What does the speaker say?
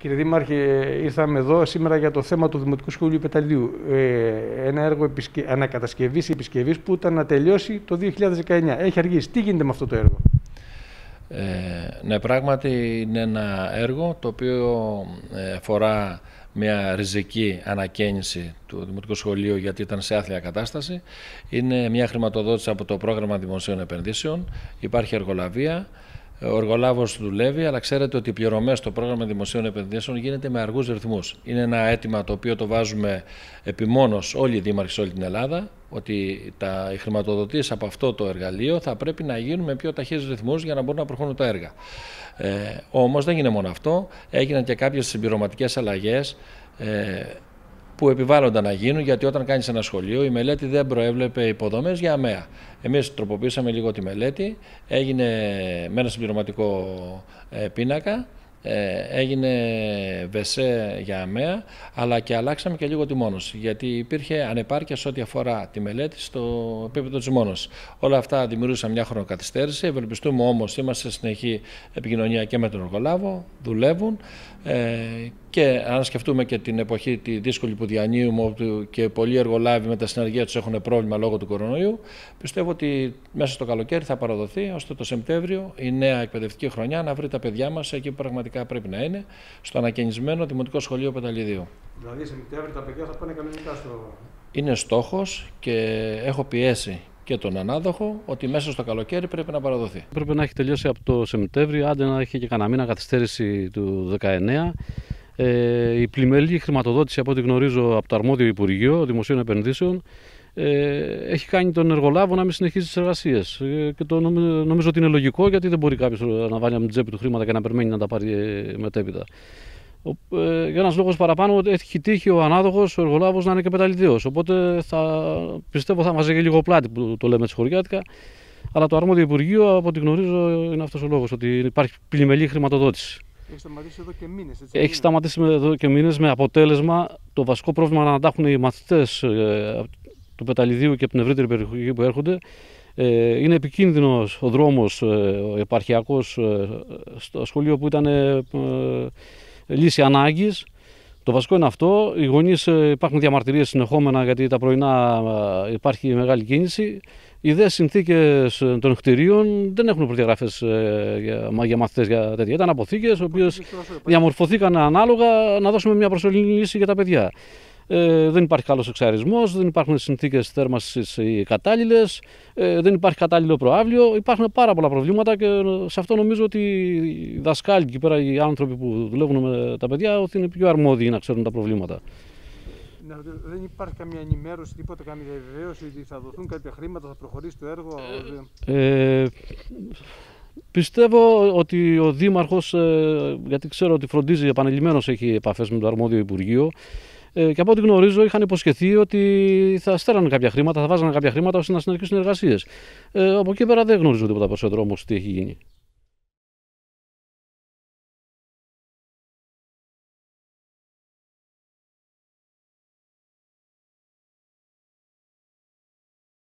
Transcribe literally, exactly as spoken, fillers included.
Κύριε Δήμαρχε, ήρθαμε εδώ σήμερα για το θέμα του Δημοτικού Σχολείου Πεταλιδίου. Ε, ένα έργο επισκε... ανακατασκευής επισκευής που ήταν να τελειώσει το δύο χιλιάδες δεκαεννιά. Έχει αργήσει. Τι γίνεται με αυτό το έργο? Ε, ναι, πράγματι είναι ένα έργο το οποίο αφορά μια ριζική ανακαίνιση του Δημοτικού Σχολείου, γιατί ήταν σε άθλια κατάσταση. Είναι μια χρηματοδότηση από το Πρόγραμμα Δημοσίων Επενδύσεων. Υπάρχει εργολαβία. Ο εργολάβος δουλεύει, αλλά ξέρετε ότι οι πληρωμές στο Πρόγραμμα Δημοσίων Επενδύσεων γίνεται με αργούς ρυθμούς. Είναι ένα αίτημα το οποίο το βάζουμε επιμόνως όλοι οι δήμαρχοι σε όλη την Ελλάδα, ότι τα, οι χρηματοδοτήσεις από αυτό το εργαλείο θα πρέπει να γίνουν με πιο ταχύς ρυθμούς για να μπορούν να προχωρούν τα έργα. Ε, όμως δεν έγινε μόνο αυτό, έγιναν και κάποιες συμπληρωματικές αλλαγές ε, που επιβάλλονταν να γίνουν, γιατί όταν κάνεις ένα σχολείο η μελέτη δεν προέβλεπε υποδομές για ΑΜΕΑ. Εμείς τροποποιήσαμε λίγο τη μελέτη, έγινε με ένα συμπληρωματικό ε, πίνακα, ε, έγινε ΒΕΣΕ για ΑΜΕΑ, αλλά και αλλάξαμε και λίγο τη μόνωση, γιατί υπήρχε ανεπάρκεια σε ό,τι αφορά τη μελέτη στο επίπεδο της μόνωσης. Όλα αυτά δημιούργησαν μια χρονοκαθυστέρηση, ευελπιστούμε όμως, είμαστε σε συνεχή επικοινωνία και με τον εργολάβο, δουλεύουν. Ε, και αν σκεφτούμε και την εποχή τη δύσκολη που διανύουμε, όπου και πολλοί εργολάβοι με τα συνεργεία τους έχουν πρόβλημα λόγω του κορονοϊού, πιστεύω ότι μέσα στο καλοκαίρι θα παραδοθεί, ώστε το Σεπτέμβριο η νέα εκπαιδευτική χρονιά να βρει τα παιδιά μας εκεί που πραγματικά πρέπει να είναι, στο ανακαινισμένο Δημοτικό Σχολείο Πεταλιδίου. Δηλαδή, Σεπτέμβριο τα παιδιά θα πάνε κανονικά στο... Είναι στόχος και έχω πιέσει και τον ανάδοχο ότι μέσα στο καλοκαίρι πρέπει να παραδοθεί. Πρέπει να έχει τελειώσει από το Σεπτέμβριο, άντε να έχει και κανένα μήνα καθυστέρηση του δεκαεννιά. Ε, η πλημελή χρηματοδότηση, από ό,τι γνωρίζω από το αρμόδιο Υπουργείο Δημοσίων Επενδύσεων, ε, έχει κάνει τον εργολάβο να μην συνεχίσει τις εργασίες. Ε, και το νομίζω, νομίζω ότι είναι λογικό, γιατί δεν μπορεί κάποιος να βάλει από την τσέπη του χρήματα και να περιμένει να τα πάρει μετέπειτα. Ε, για ένας λόγος παραπάνω, έχει τύχει ο ανάδοχος, ο εργολάβος, να είναι και πεταλιδίος. Οπότε θα, πιστεύω θα μας και λίγο πλάτη, που το λέμε χωριάτικα. Αλλά το αρμόδιο Υπουργείο, από ό,τι γνωρίζω, είναι αυτός ο λόγος, ότι υπάρχει πλημελή χρηματοδότηση. Έχει σταματήσει εδώ και μήνες, έτσι? Έχει σταματήσει εδώ και μήνες, με αποτέλεσμα το βασικό πρόβλημα να τα έχουν οι μαθητές ε, του Πεταλιδίου και από την ευρύτερη περιοχή που έρχονται. Ε, είναι επικίνδυνος ο δρόμος, ε, ο επαρχιακός, ε, στο σχολείο που ήταν ε, ε, λύση ανάγκης. Το βασικό είναι αυτό. Οι γονείς, ε, υπάρχουν διαμαρτυρίες συνεχόμενα, γιατί τα πρωινά ε, υπάρχει μεγάλη κίνηση. Οι δε συνθήκες των κτηρίων δεν έχουν προδιαγραφές ε, για, για μαθητές για τέτοια. Ήταν αποθήκες, οι οποίες διαμορφωθήκαν ανάλογα να δώσουμε μια προσωρινή λύση για τα παιδιά. Ε, δεν υπάρχει καλός εξαρισμός, δεν υπάρχουν συνθήκες θέρμανσης κατάλληλες, ε, δεν υπάρχει κατάλληλο προαύλιο. Υπάρχουν πάρα πολλά προβλήματα και σε αυτό νομίζω ότι οι δασκάλοι εκεί πέρα, οι άνθρωποι που δουλεύουν με τα παιδιά, ότι είναι πιο αρμόδιοι να ξέρουν τα προβλήματα. Δεν υπάρχει καμία ενημέρωση, τίποτα, καμία διαβεβαίωση ότι θα δοθούν κάποια χρήματα, θα προχωρήσει το έργο? Ε, ε, πιστεύω ότι ο Δήμαρχος, ε, γιατί ξέρω ότι φροντίζει επανειλημμένως, έχει επαφές με το αρμόδιο Υπουργείο, ε, και από ό,τι γνωρίζω είχαν υποσχεθεί ότι θα στέλνανε κάποια χρήματα, θα βάζανε κάποια χρήματα ώστε να συνεχίσουν οι εργασίες. Ε, από εκεί πέρα δεν γνωρίζω τίποτα περισσότερο όμως τι έχει γίνει.